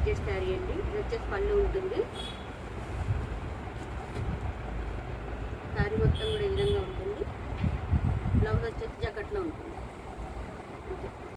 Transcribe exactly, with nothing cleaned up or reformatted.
Georgette sari అండి. ఇది వచ్చేసి పళ్ళు ఉంటుంది. శారీ మొత్తం కూడా ఈ విధంగా ఉంటుంది. బ్లౌజ్ వచ్చేసి జాకెట్లో ఉంటుంది.